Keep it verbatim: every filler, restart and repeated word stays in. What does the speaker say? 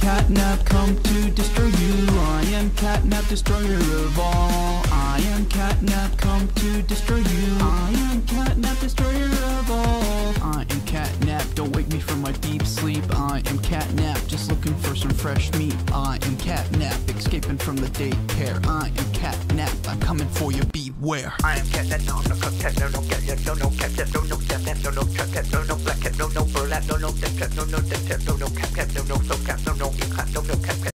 CatNap, come to destroy you. I am CatNap, destroyer of all. I am CatNap, come to destroy you. I am CatNap, destroyer of all. I am CatNap, don't wake me from my deep sleep. I am CatNap, just looking for some fresh meat. I am CatNap, escaping from the daycare. I am CatNap, I'm coming for you, beware. I am CatNap, no, no, cat, no, no, cat, no, no, cat, no, no, cat, no, no, cat, no, no, black cat, no, no, burlap, no, no, dead cat, no, no, dead cat, no, no, cat, no, no, so cat, no, no, cat, no, no, cat.